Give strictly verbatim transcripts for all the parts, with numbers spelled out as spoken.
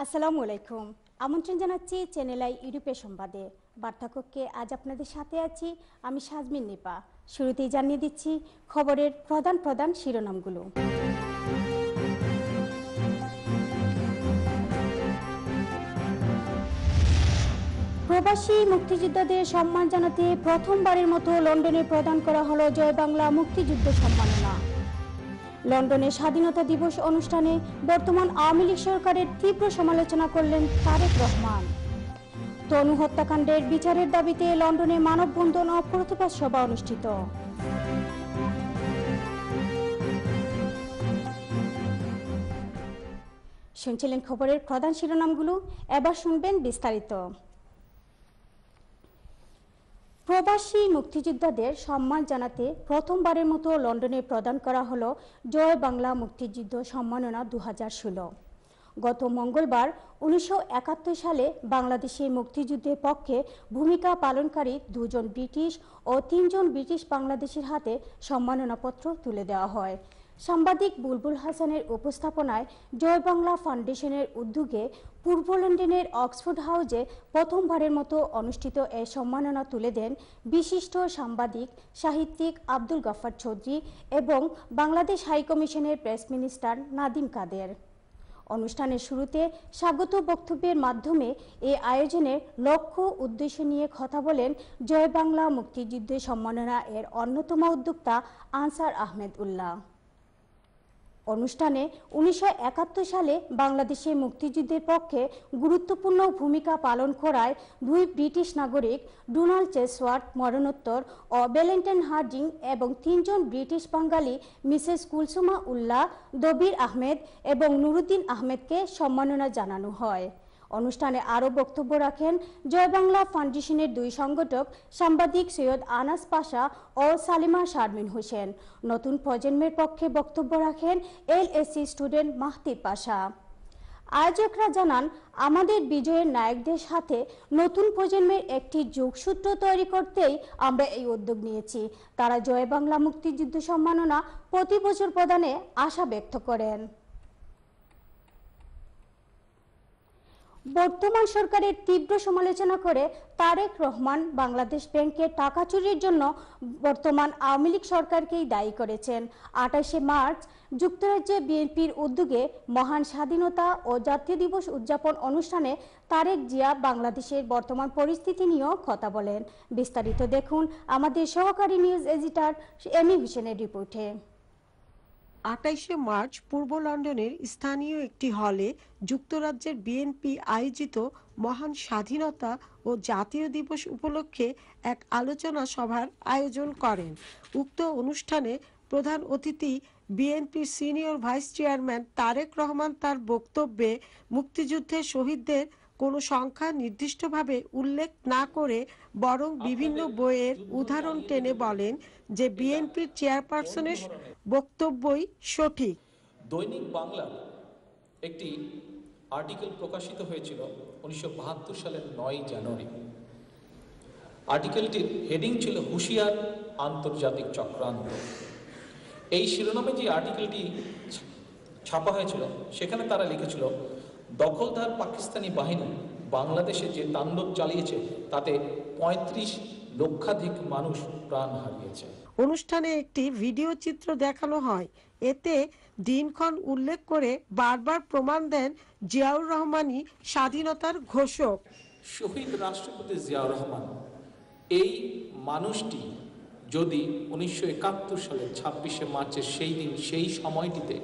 আসসালামু আলাইকুম। আমন্ত্রণ জানাচ্ছি চ্যানেল আই ইউরোপের সংবাদে। বার্তাকক্ষে আজ আপনাদের সাথে আছি আমি সাজমিন নিপা। শুরুতেই জানিয়ে দিচ্ছি খবরের প্রধান প্রধান শিরোনামগুলো। প্রবাসী মুক্তিযোদ্ধাদের সম্মান জানাতে প্রথমবারের মতো লন্ডনে প্রদান করা হলো জয় বাংলা মুক্তিযুদ্ধ সম্মাননা। লন্ডনে স্বাধীনতা দিবস অনুষ্ঠানে বর্তমান আওয়ামী লীগ সরকারের তীব্র সমালোচনা করলেন তারেক রহমান। তনু হত্যাকাণ্ডের বিচারের দাবিতে লন্ডনে মানববন্ধন ও প্রতিবাদ সভা অনুষ্ঠিত। শুনছিলেন খবরের প্রধান শিরোনামগুলো, এবার শুনবেন বিস্তারিত। প্রবাসী মুক্তিযোদ্ধাদের সম্মান জানাতে প্রথমবারের মতো লন্ডনে প্রদান করা হলো জয় বাংলা মুক্তিযুদ্ধ সম্মাননা দু হাজার ষোলো। গত মঙ্গলবার উনিশশো একাত্তর সালে বাংলাদেশের মুক্তিযুদ্ধের পক্ষে ভূমিকা পালনকারী দুজন ব্রিটিশ ও তিনজন ব্রিটিশ বাংলাদেশের হাতে সম্মাননাপত্র তুলে দেওয়া হয়। সাংবাদিক বুলবুল হাসানের উপস্থাপনায় জয় বাংলা ফাউন্ডেশনের উদ্যোগে পূর্ব লন্ডনের অক্সফোর্ড হাউসে প্রথমবারের মতো অনুষ্ঠিত এই সম্মাননা তুলে দেন বিশিষ্ট সাংবাদিক সাহিত্যিক আব্দুল গফফার চৌধুরী এবং বাংলাদেশ হাইকমিশনের প্রেস মিনিস্টার নাদিম কাদের। অনুষ্ঠানের শুরুতে স্বাগত বক্তব্যের মাধ্যমে এই আয়োজনের লক্ষ্য উদ্দেশ্য নিয়ে কথা বলেন জয় বাংলা মুক্তিযুদ্ধ সম্মাননা এর অন্যতম উদ্যোক্তা আনসার আহমেদ উল্লাহ। অনুষ্ঠানে উনিশশো একাত্তর সালে বাংলাদেশের মুক্তিযুদ্ধের পক্ষে গুরুত্বপূর্ণ ভূমিকা পালন করায় দুই ব্রিটিশ নাগরিক ডোনাল্ড চেসওয়ার্থ মরণোত্তর ও ভ্যালেন্টাইন হার্ডিং এবং তিনজন ব্রিটিশ বাঙালি মিসেস কুলসুমা উল্লাহ, দবির আহমেদ এবং নুরুদ্দিন আহমেদকে সম্মাননা জানানো হয়। অনুষ্ঠানে আরও বক্তব্য রাখেন জয় বাংলা ফাউন্ডেশনের দুই সংগঠক সাংবাদিক সৈয়দ আনাস পাশা ও সালিমা শারমিন হোসেন। নতুন প্রজন্মের পক্ষে বক্তব্য রাখেন L S C student Mahti Pasha. আয়োজকরা জানান, আমাদের বিজয়ের নায়কদের সাথে নতুন প্রজন্মের একটি যোগসূত্র তৈরি করতেই আমরা এই উদ্যোগ নিয়েছি। তারা জয় বাংলা মুক্তিযুদ্ধ সম্মাননা প্রতি বছর প্রদানে আশা ব্যক্ত করেন। বর্তমান সরকারের তীব্র সমালোচনা করে তারেক রহমান বাংলাদেশ ব্যাংকের টাকা চুরির জন্য বর্তমান আওয়ামী লীগ সরকারকেই দায়ী করেছেন। আঠাশে মার্চ যুক্তরাজ্যে বিএনপির উদ্যোগে মহান স্বাধীনতা ও জাতীয় দিবস উদযাপন অনুষ্ঠানে তারেক জিয়া বাংলাদেশের বর্তমান পরিস্থিতি নিয়েও কথা বলেন। বিস্তারিত দেখুন আমাদের সহকারী নিউজ এডিটর এমি হোসেনের রিপোর্টে। আটাইশে মার্চ পূর্ব লন্ডনের স্থানীয় একটি হলে যুক্তরাজ্যের বিএনপি আয়োজিত মহান স্বাধীনতা ও জাতীয় দিবস উপলক্ষে এক আলোচনা সভার আয়োজন করেন। উক্ত অনুষ্ঠানে প্রধান অতিথি বিএনপির senior vice chairman Tarek Rahman তার বক্তব্যে মুক্তিযুদ্ধের শহীদদের কোনো সংখ্যা নির্দিষ্টভাবে উল্লেখ না করে বরং বিভিন্ন বইয়ের উদাহরণ টেনে বলেন যে বিএনপির চেয়ারপারসনের বক্তব্যই সঠিক। দৈনিক বাংলার একটি আর্টিকেল প্রকাশিত হয়েছিল উনিশশো বাহাত্তর সালের নয় জানুয়ারি। আর্টিকেলটির হেডিং ছিল হুঁশিয়ার আন্তর্জাতিক চক্রান্ত। এই শিরোনামে যে আর্টিকেলটি ছাপা হয়েছিল সেখানে তারা লিখেছিল, দখলদার পাকিস্তানি বাহিনী বাংলাদেশে যে তাণ্ডব চালিয়েছে তাতে পঁয়ত্রিশ লক্ষাধিক মানুষ প্রাণ হারিয়েছে। অনুষ্ঠানে একটি ভিডিও চিত্র দেখানো হয়। এতে দিনক্ষণ উল্লেখ করে বারবার প্রমাণ দেন জিয়াউর রহমানই স্বাধীনতার ঘোষক। শহীদ রাষ্ট্রপতি জিয়াউর রহমান এই মানুষটি যদি উনিশশো একাত্তর সালের ছাব্বিশে মার্চের সেই দিন সেই সময়টিতে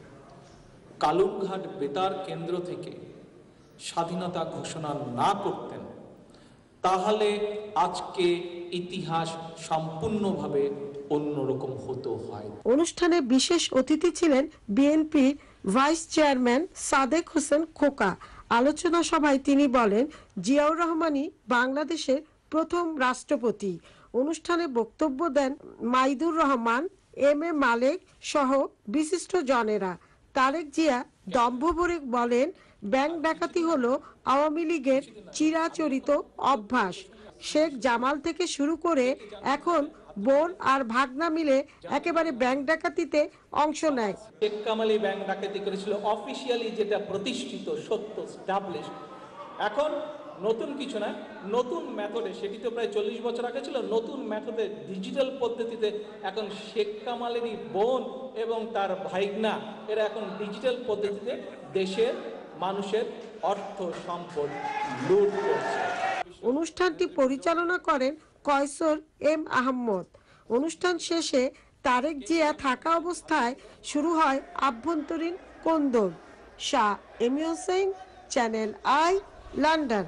কালুরঘাট বেতার কেন্দ্র থেকে স্বাধীনতা ঘোষণা না করতেন তাহলে আজকে ইতিহাস সম্পূর্ণভাবে অন্যরকম হতো হয়। অনুষ্ঠানে বিশেষ অতিথি ছিলেন বিএনপির ভাইস চেয়ারম্যান সাদেক হোসেন খোকা। আলোচনা সভায় তিনি বলেন, জিয়াউর রহমানই বাংলাদেশের প্রথম রাষ্ট্রপতি। অনুষ্ঠানে বক্তব্য দেন মাইদুর রহমান, এম এ মালেক সহ বিশিষ্ট জনেরা। তারেক জিয়া দম্ভ ভরে বলেন, ব্যাংক ডাকাতি হলো আওয়ামী লীগের চিরাচরিত অভ্যাস। শেখ জামাল থেকে শুরু করে এখন বোন আর ভাগনা মিলে একেবারে ব্যাংক ডাকাতিতে অংশ নেয়। শেখ কামাল এই ব্যাংক ডাকাতি করেছিল অফিসিয়ালি, যেটা প্রতিষ্ঠিত সত্য স্টাবলিশ। এখন নতুন কিছু না, নতুন মেথডে, সেটি তো প্রায় চল্লিশ বছর আগে ছিল, নতুন মেথডে ডিজিটাল পদ্ধতিতে এখন শেখ কামালেরই বোন এবং তার ভাইগনা এরা এখন ডিজিটাল পদ্ধতিতে দেশের মানুষের অর্থ সম্পদ লুট করছে। অনুষ্ঠানটি পরিচালনা করেন কয়সর এম আহমদ। অনুষ্ঠান শেষে তারেক জিয়া থাকা অবস্থায় শুরু হয় আভ্যন্তরীণ কোন্দল। Shah Emi Hossain, channel I, London.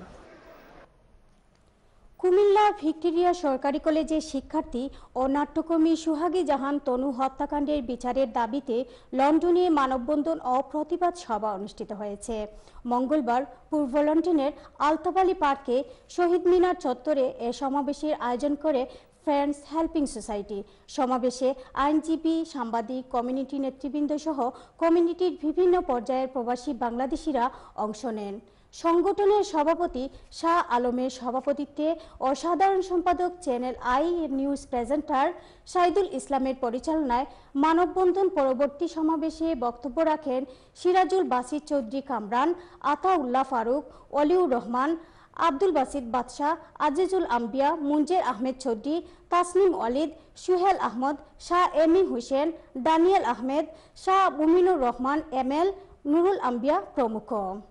Comilla Victoria সরকারি কলেজের শিক্ষার্থী ও নাট্যকর্মী সুহাগী জাহান তনু হত্যাকাণ্ডের বিচারের দাবিতে লন্ডনে মানববন্ধন ও প্রতিবাদ সভা অনুষ্ঠিত হয়েছে। মঙ্গলবার পূর্ব লন্ডনের আলতাবালি পার্কে শহীদ মিনার চত্বরে এ সমাবেশের আয়োজন করে ফ্রেন্ডস হেল্পিং সোসাইটি। সমাবেশে আইনজীবী, সাংবাদিক, কমিউনিটি নেতৃবৃন্দ সহ কমিউনিটির বিভিন্ন পর্যায়ের প্রবাসী বাংলাদেশিরা অংশ নেন। সংগঠনের সভাপতি শাহ আলমের সভাপতিত্বে ও সাধারণ সম্পাদক channel I news presenter Saidul ইসলামের পরিচালনায় মানববন্ধন পরবর্তী সমাবেশে বক্তব্য রাখেন সিরাজুল বাসির Chowdhury Kamran, Ataullah Faruk, Oliur Rahman, Abdul বাসিত Badshah, Azizul Ambia, Munjer Ahmed Chowdhury, Tasnim Walid, Suhel Ahmad, Shah Emi Hussain, Daniel Ahmed, Shah Muminur Rahman M L, Nurul Ambia প্রমুখ।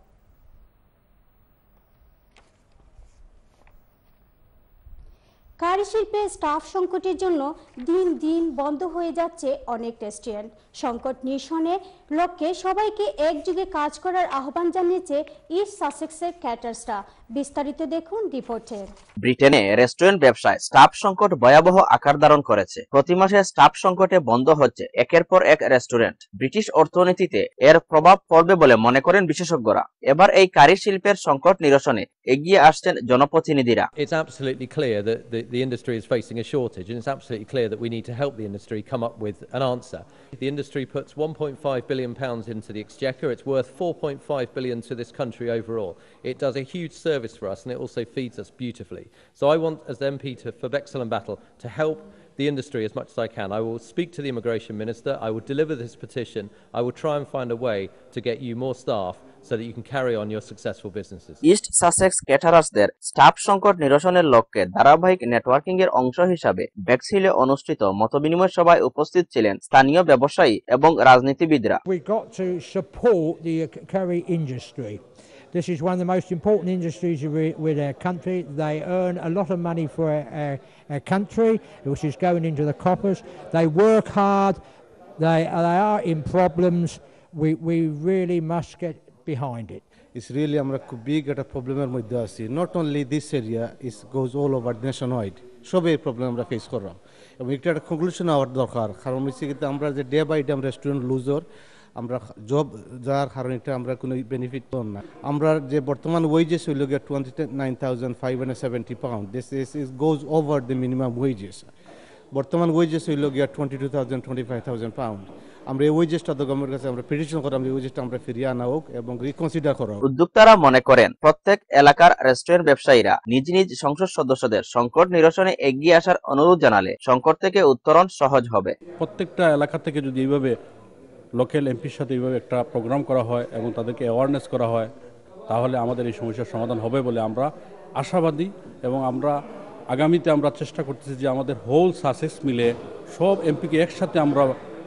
কারিশিল্পে স্টাফ সংকটের জন্য দিন দিন বন্ধ হয়ে যাচ্ছে অনেক রেস্টুরেন্ট। সংকট নিরসনে লক্ষ্যে সবাইকে একযোগে কাজ করার আহ্বান জানিয়েছে ইস্ট সাসেক্সের ক্যাটার্সরা। বিস্তারিত দেখুন রিপোর্টে। ব্রিটেনে রেস্টুরেন্ট ব্যবসায় স্টাফ সংকট ভয়াবহ আকার ধারণ করেছে। প্রতি মাসে স্টাফ সংকটে বন্ধ হচ্ছে একের পর এক রেস্টুরেন্ট। ব্রিটিশ অর্থনীতিতে এর প্রভাব পড়বে বলে মনে করেন বিশেষজ্ঞরা। এবার এই কারিশিল্পের সংকট নিরসনে এগিয়ে আসছেন জনপ্রতিনিধিরা। It's absolutely clear that the, the industry is facing a shortage, and it's absolutely clear that we need to help the industry come up with an answer. The industry puts one point five billion pounds into the exchequer. It's worth four point five billion to this country overall. It does a huge service for us, and it also feeds us beautifully. So I want, as the M P to, for Bexhill and Battle, to help the industry as much as I can. I will speak to the Immigration Minister. I will deliver this petition. I will try and find a way to get you more staff so that you can carry on your successful businesses. East Sussex ক্যাটারার্সদের staff সংকট নিরসনের লক্ষ্যে ধারাবাহিক networking এর অংশ হিসাবে বেক্সহিলে অনুষ্ঠিত মতবিনিময় সভায় উপস্থিত ছিলেন স্থানীয় ব্যবসায়ী এবং রাজনীতিবিদরা। We've got to support the curry industry. This is one of the most important industries with our country. They earn a lot of money for our, our country, which is going into the coffers. They work hard. They, they are in problems. We, we really must get behind it. It's really আমরা খুব big একটা প্রবলেমের মধ্যে আছি। Not only this area, is goes all over nationwide. সবই এই problem আমরা face করলাম এবং একটা একটা কনক্লুশন হওয়ার দরকার। কারণ হচ্ছে কিন্তু আমরা যে ডে বাই ডে আমরা রেস্টুরেন্ট লুজার, আমরা জব যাওয়ার কারণে এটা আমরা কোনো বেনিফিট পাব না। আমরা যে বর্তমান ওয়েজেস হইল গিয়ে twenty nine thousand five hundred seventy pound, this is goes over the minimum wages. বর্তমান ওয়েজেস হইল গিয়ে twenty two thousand twenty five thousand pound. আমরা এই ওয়েজেসটা তো গভর্নমেন্টের কাছে আমরা পিটিশন করাম, এই ওয়েজেসটা আমরা ফিরিয়ে আনা হোক এবং রিকনসিডার করা হোক। উদ্যোক্তারা মনে করেন প্রত্যেক এলাকার রেস্টুরেন্ট ব্যবসায়ীরা নিজ নিজ সংসদ সদস্যদের সংকট নিরসনে এগিয়ে আসার অনুরোধ জানালে সংকট থেকে উত্তরণ সহজ হবে। প্রত্যেকটা এলাকা থেকে যদি এইভাবে লোকাল এমপির সাথে এইভাবে একটা প্রোগ্রাম করা হয় এবং তাদেরকে অ্যাওয়ারনেস করা হয়, তাহলে আমাদের এই সমস্যার সমাধান হবে বলে আমরা আশাবাদী। এবং আমরা আগামীতে আমরা চেষ্টা করতেছি যে আমাদের হোল সাসেক্স মিলে সব এমপিকে একসাথে আমরা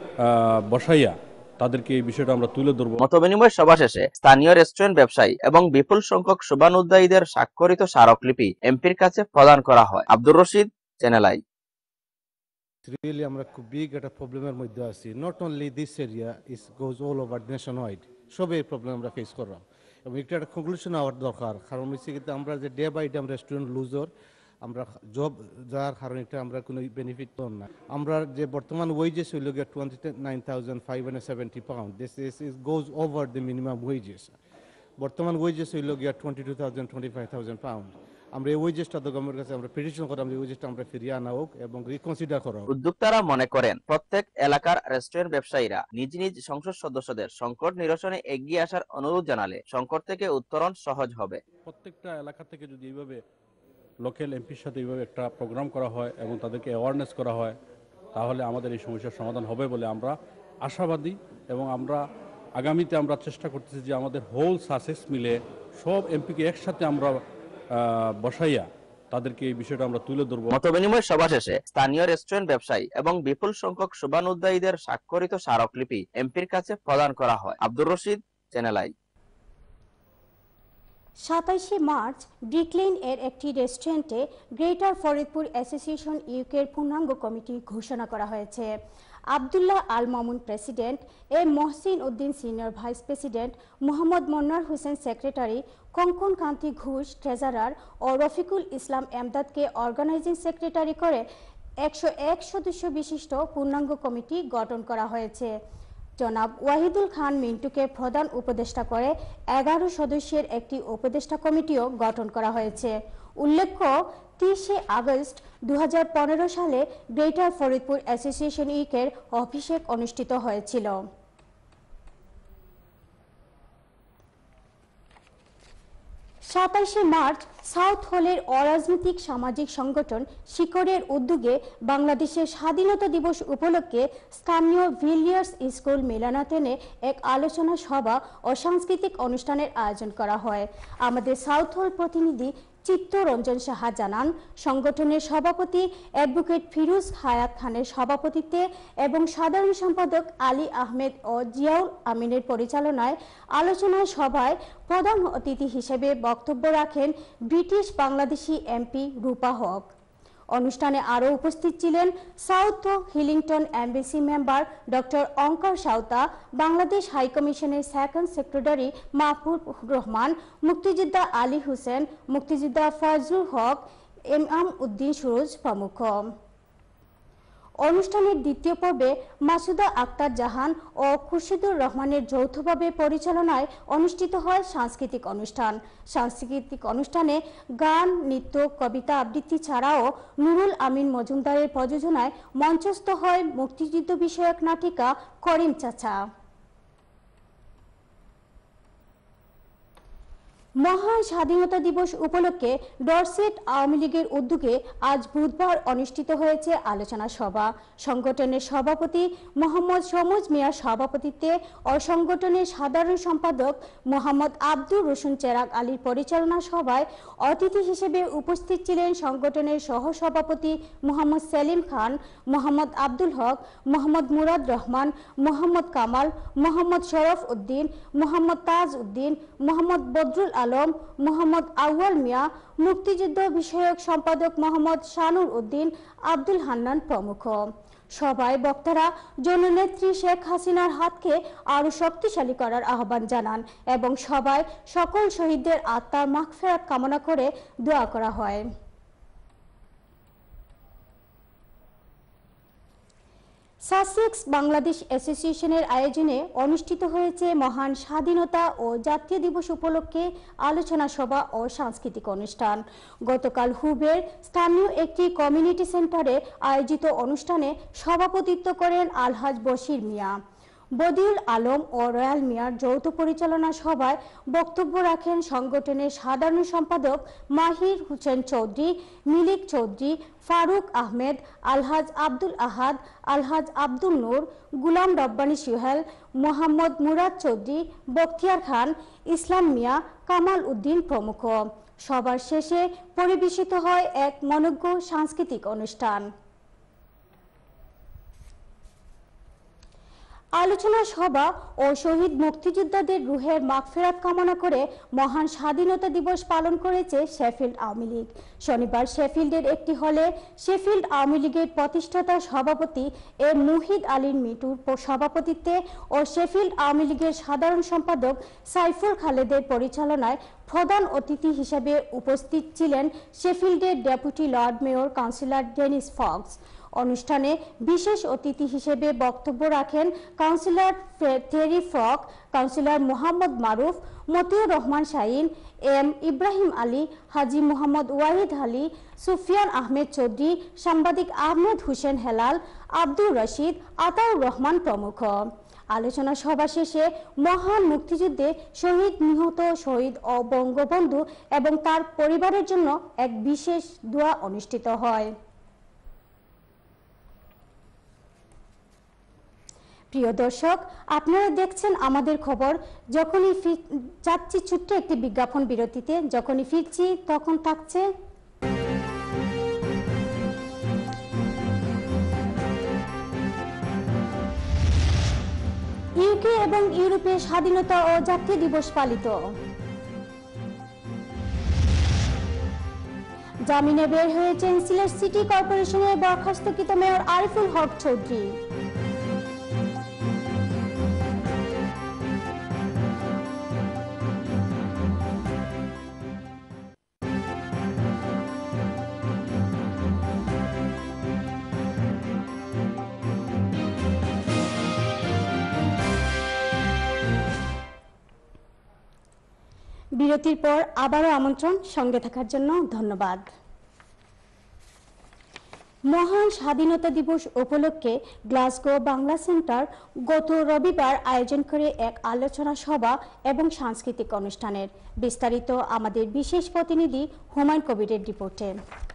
বসাইয়া তাদেরকে এই বিষয়টা আমরা তুলে ধরবো। মতবিনিময় সভা শেষে স্থানীয় রেস্টুরেন্ট ব্যবসায়ী এবং বিপুল সংখ্যক শুভানুধ্যায়ীদের স্বাক্ষরিত স্মারকলিপি এমপির কাছে প্রদান করা হয়। Abdur Rashid, channel I. Really আমরা খুব বিগ একটা প্রবলেমের মধ্যে আছি। Not only this area, is goes all over nationwide. সবই এই প্রবলেম আমরা ফেস করলাম এবং একটা একটা কনক্লুশন হওয়ার দরকার। কারণ হচ্ছে কিন্তু আমরা যে ডে বাই ডে আমরা রেস্টুরেন্ট লুজার, আমরা জব যাওয়ার কারণে এটা আমরা কোনো বেনিফিট পাব না। আমরা যে বর্তমান ওয়েজেস হইল গিয়ে twenty nine thousand five hundred seventy pound, this is goes over the minimum wages. বর্তমান ওয়েজেস হইল গিয়ে twenty two thousand twenty five thousand pound. আমরা এই ওয়েজেসটা তো গভর্নমেন্টের কাছে আমরা পিটিশন করাম, এই ওয়েজেসটা আমরা ফিরিয়ে আনা হোক এবং রিকনসিডার করা হোক। উদ্যোক্তারা মনে করেন প্রত্যেক এলাকার রেস্টুরেন্ট ব্যবসায়ীরা নিজ নিজ সংসদ সদস্যদের সংকট নিরসনে এগিয়ে আসার অনুরোধ জানালে সংকট থেকে উত্তরণ সহজ হবে। প্রত্যেকটা এলাকা থেকে যদি এইভাবে লোকাল এমপির সাথে এইভাবে একটা প্রোগ্রাম করা হয় এবং তাদেরকে অ্যাওয়ারনেস করা হয়, তাহলে আমাদের এই সমস্যার সমাধান হবে বলে আমরা আশাবাদী। এবং আমরা আগামীতে আমরা চেষ্টা করতেছি যে আমাদের হোল সাসেস মিলে সব এমপিকে একসাথে আমরা বসাইয়া তাদেরকে এই বিষয়টা আমরা তুলে ধরবো। মতবিনিময় সভা শেষে স্থানীয় রেস্টুরেন্ট ব্যবসায়ী এবং বিপুল সংখ্যক শুভানুধ্যায়ীদের স্বাক্ষরিত স্মারকলিপি এমপির কাছে প্রদান করা হয়। Abdur Rashid, channel I. সাতাইশে মার্চ ব্রিকলেন এর একটি রেস্টুরেন্টে গ্রেটার ফরিদপুর অ্যাসোসিয়েশন ইউকের পূর্ণাঙ্গ কমিটি ঘোষণা করা হয়েছে। Abdullah Al Mamun president, A Mohsin Uddin senior vice president, Mohammad Mannar Hossain secretary, Kankan Kanti Ghosh treasurer ও রফিকুল ইসলাম এমদাদকে অর্গানাইজিং সেক্রেটারি করে একশো এক সদস্য বিশিষ্ট পূর্ণাঙ্গ কমিটি গঠন করা হয়েছে। জনাব ওয়াহিদুল খান মিন্টুকে প্রধান উপদেষ্টা করে এগারো সদস্যের একটি উপদেষ্টা কমিটিও গঠন করা হয়েছে। উল্লেখ্য, তিরিশে আগস্ট দু হাজার পনেরো সালে গ্রেটার ফরিদপুর অ্যাসোসিয়েশন উইকের অভিষেক অনুষ্ঠিত হয়েছিল। সাতাইশে মার্চ সাউথ হলের অরাজনৈতিক সামাজিক সংগঠন শিকড়ের উদ্যোগে বাংলাদেশের স্বাধীনতা দিবস উপলক্ষে স্থানীয় ভিলিয়ার্স স্কুল মিলনায়তনে এক আলোচনা সভা ও সাংস্কৃতিক অনুষ্ঠানের আয়োজন করা হয়। আমাদের সাউথ হল প্রতিনিধি চিত্তরঞ্জন সাহা জানান, সংগঠনের সভাপতি অ্যাডভোকেট ফিরোজ হায়াত খানের সভাপতিত্বে এবং সাধারণ সম্পাদক আলী আহমেদ ও জিয়াউল আমিনের পরিচালনায় আলোচনা সভায় প্রধান অতিথি হিসেবে বক্তব্য রাখেন ব্রিটিশ বাংলাদেশি এমপি রূপা হক। অনুষ্ঠানে আরও উপস্থিত ছিলেন South Hillingdon embassy member doctor Onkar Sahota, Bangladesh হাইকমিশনের সেকেন্ড সেক্রেটারি মাহফুজ রহমান, মুক্তিযোদ্ধা আলী হোসেন, মুক্তিযোদ্ধা ফজলুল হক, ইমাম উদ্দিন সুরজ প্রমুখ। অনুষ্ঠানের দ্বিতীয় পর্বে মাসুদা আক্তার জাহান ও খুরশিদুর রহমানের যৌথভাবে পরিচালনায় অনুষ্ঠিত হয় সাংস্কৃতিক অনুষ্ঠান। সাংস্কৃতিক অনুষ্ঠানে গান, নৃত্য, কবিতা আবৃত্তি ছাড়াও নুরুল আমিন মজুমদারের প্রযোজনায় মঞ্চস্থ হয় মুক্তিযুদ্ধ বিষয়ক নাটিকা করিম চাচা। মহান স্বাধীনতা দিবস উপলক্ষে ডরসেট আওয়ামী লীগের উদ্যোগে আজ বুধবার অনুষ্ঠিত হয়েছে আলোচনা সভা। সংগঠনের সভাপতি মোহাম্মদ সমুজ মিয়ার সভাপতিত্বে ও সংগঠনের সাধারণ সম্পাদক মোহাম্মদ আব্দুর রসুন চেরাগ আলীর পরিচালনা সভায় অতিথি হিসেবে উপস্থিত ছিলেন সংগঠনের সহসভাপতি মোহাম্মদ সেলিম খান, মোহাম্মদ আব্দুল হক, মোহাম্মদ মুরাদ রহমান, মোহাম্মদ কামাল, মোহাম্মদ শরফ উদ্দিন, মোহাম্মদ তাজ উদ্দিন, মোহাম্মদ বদরুল আলম, মোহাম্মদ আউয়াল মিয়া, মুক্তিযুদ্ধ বিষয়ক সম্পাদক মোহাম্মদ শানুর উদ্দিন, আব্দুল হান্নান প্রমুখ। সভায় বক্তারা জননেত্রী শেখ হাসিনার হাতকে আরও শক্তিশালী করার আহ্বান জানান এবং সভায় সকল শহীদদের আত্মার মাগফিরাত কামনা করে দোয়া করা হয়। সাসেক্স বাংলাদেশ অ্যাসোসিয়েশনের আয়োজনে অনুষ্ঠিত হয়েছে মহান স্বাধীনতা ও জাতীয় দিবস উপলক্ষে আলোচনা সভা ও সাংস্কৃতিক অনুষ্ঠান। গতকাল হুবের স্থানীয় একটি কমিউনিটি সেন্টারে আয়োজিত অনুষ্ঠানে সভাপতিত্ব করেন আলহাজ বশির মিয়া। বদিউল আলম ও রয়্যাল মিয়ার যৌথ পরিচালনা সভায় বক্তব্য রাখেন সংগঠনের সাধারণ সম্পাদক মাহির হোসেন চৌধুরী, মিলিক চৌধুরী, ফারুক আহমেদ, আলহাজ আব্দুল আহাদ, আলহাজ আব্দুল নূর, গুলাম রব্বানী সুহেল, মোহাম্মদ মুরাদ চৌধুরী, বখতিয়ার খান, ইসলাম মিয়া, কামাল উদ্দিন প্রমুখ। সবার শেষে পরিবেশিত হয় এক মনোজ্ঞ সাংস্কৃতিক অনুষ্ঠান। আলোচনা সভা ও শহীদ মুক্তিযোদ্ধাদের রুহের মাগফিরাত কামনা করে মহান স্বাধীনতা দিবস পালন করেছে শেফিল্ড আওয়ামী লীগ। শনিবার শেফিল্ডের একটি হলে শেফিল্ড আওয়ামী লীগের প্রতিষ্ঠাতা সভাপতি এ মুহিদ আলীর মিটুর সভাপতিত্বে ও শেফিল্ড আওয়ামী লীগের সাধারণ সম্পাদক সাইফুল খালেদের পরিচালনায় প্রধান অতিথি হিসেবে উপস্থিত ছিলেন শেফিল্ডের deputy lord mayor councillor Dennis Fox. অনুষ্ঠানে বিশেষ অতিথি হিসেবে বক্তব্য রাখেন councillor Terry Frock, councillor Mohammad Maruf, Motiur Rahman Shahin, M Ibrahim Ali, Haji Mohammad Wahid Ali, Sufian Ahmed Chowdhury, সাংবাদিক আহমেদ হোসেন হেলাল, আব্দুর রশিদ, আতাউর রহমান প্রমুখ। আলোচনা সভা শেষে মহান মুক্তিযুদ্ধে শহীদ নিহত শহীদ ও বঙ্গবন্ধু এবং তার পরিবারের জন্য এক বিশেষ দোয়া অনুষ্ঠিত হয়। প্রিয় দর্শক, আপনারা দেখছেন আমাদের খবর। যখনই যাচ্ছি ছোট্ট একটি বিজ্ঞাপন বিরতিতে, যখনই ফিরছি তখন থাকছে ইউকে এবং ইউরোপে স্বাধীনতা ও জাতীয় দিবস পালিত। জামিনে বের হয়েছেন সিলেট সিটি কর্পোরেশনের বরখাস্তকৃত মেয়র আরিফুল হক চৌধুরী। বিরতির পর আবারও আমন্ত্রণ, সঙ্গে থাকার জন্য ধন্যবাদ। মহান স্বাধীনতা দিবস উপলক্ষে গ্লাসগো বাংলা সেন্টার গত রবিবার আয়োজন করে এক আলোচনা সভা এবং সাংস্কৃতিক অনুষ্ঠানের। বিস্তারিত আমাদের বিশেষ প্রতিনিধি হুমায়ুন কবিরের রিপোর্টে।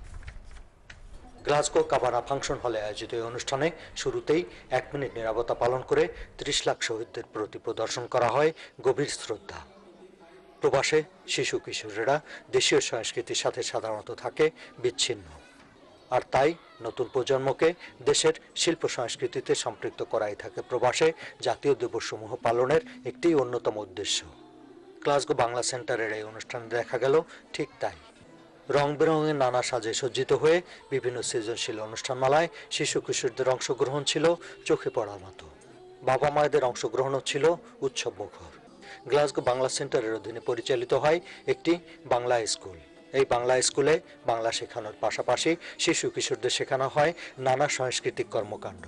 গ্লাসগো কাবানা ফাংশন হলে আয়োজিত এই অনুষ্ঠানে শুরুতেই এক মিনিট নীরবতা পালন করে ত্রিশ লাখ শহীদদের প্রতি প্রদর্শন করা হয় গভীর শ্রদ্ধা। প্রবাসে শিশু কিশোরেরা দেশীয় সংস্কৃতির সাথে সাধারণত থাকে বিচ্ছিন্ন, আর তাই নতুন প্রজন্মকে দেশের শিল্প সংস্কৃতিতে সম্পৃক্ত করাই থাকে প্রবাসে জাতীয় দিবসসমূহ পালনের একটি অন্যতম উদ্দেশ্য। গ্লাসগো বাংলা সেন্টারের এই অনুষ্ঠানে দেখা গেল ঠিক তাই। রং বেরঙের নানা সাজে সজ্জিত হয়ে বিভিন্ন সৃজনশীল অনুষ্ঠানমালায় শিশু কিশোরদের অংশগ্রহণ ছিল চোখে পড়ার মতো। বাবা মায়েদের অংশগ্রহণও ছিল উৎসব মুখর। গ্লাসগো বাংলা সেন্টারের অধীনে পরিচালিত হয় একটি বাংলা স্কুল। এই বাংলা স্কুলে বাংলা শেখানোর পাশাপাশি শিশু কিশোরদের শেখানো হয় নানা সাংস্কৃতিক কর্মকাণ্ড,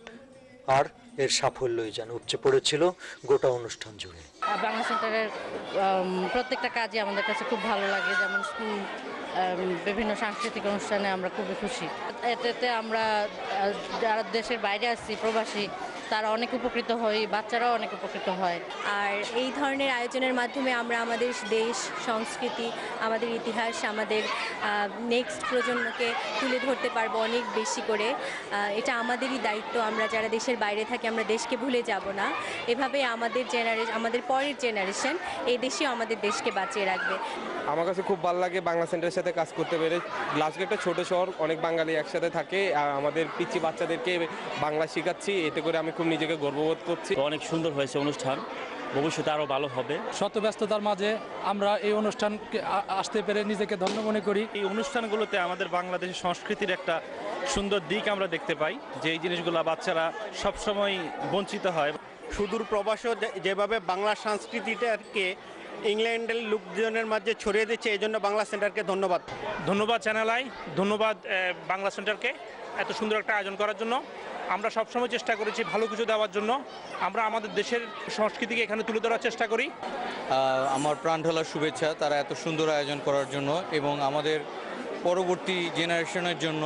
আর এর সাফল্যই যেন উপচে পড়েছিল গোটা অনুষ্ঠান জুড়ে। বাংলা সেন্টারের প্রত্যেকটা কাজই আমাদের কাছে খুব ভালো লাগে, যেমন স্কুল বিভিন্ন সাংস্কৃতিক অনুষ্ঠানে আমরা খুবই খুশি। এতে আমরা যারা দেশের বাইরে আসছি প্রবাসী, তারা অনেক উপকৃত হয়, বাচ্চারাও অনেক উপকৃত হয়। আর এই ধরনের আয়োজনের মাধ্যমে আমরা আমাদের দেশ, সংস্কৃতি, আমাদের ইতিহাস, আমাদের নেক্সট প্রজন্মকে তুলে ধরতে পারবো অনেক বেশি করে। এটা আমাদেরই দায়িত্ব। আমরা যারা দেশের বাইরে থাকি আমরা দেশকে ভুলে যাব না। এভাবে আমাদের জেনারেশন, আমাদের পরের জেনারেশন এই দেশেও আমাদের দেশকে বাঁচিয়ে রাখবে। আমার কাছে খুব ভালো লাগে বাংলা সেন্টারের সাথে কাজ করতে পেরে। গ্লাসগো একটা ছোট শহর, অনেক বাঙালি একসাথে থাকে, আর আমাদের পিচ্চি বাচ্চাদেরকে বাংলা শেখাচ্ছি, এতে করে আমি খুব নিজেকে গর্ববোধ করছি। অনেক সুন্দর হয়েছে অনুষ্ঠান, ভবিষ্যতে আরো ভালো হবে। শত ব্যস্ততার মাঝে আমরা এই অনুষ্ঠানকে আসতে পেরে নিজেকে ধন্য মনে করি। এই অনুষ্ঠানগুলোতে আমাদের বাংলাদেশের সংস্কৃতির একটা সুন্দর দিক আমরা দেখতে পাই, যে এই জিনিসগুলো বাচ্চারা সবসময় বঞ্চিত হয়। সুদূর প্রবাসও যেভাবে বাংলা সংস্কৃতিটাকে ইংল্যান্ডের লোকজনের মাঝে ছড়িয়ে দিচ্ছে, এই জন্য বাংলা সেন্টারকে ধন্যবাদ। ধন্যবাদ চ্যানেল আই, ধন্যবাদ বাংলা সেন্টারকে এত সুন্দর একটা আয়োজন করার জন্য। আমরা সবসময় চেষ্টা করেছি ভালো কিছু দেওয়ার জন্য। আমরা আমাদের দেশের সংস্কৃতিকে এখানে তুলে ধরার চেষ্টা করি। আমার প্রাণ ঢালা শুভেচ্ছা তারা এত সুন্দর আয়োজন করার জন্য, এবং আমাদের পরবর্তী জেনারেশনের জন্য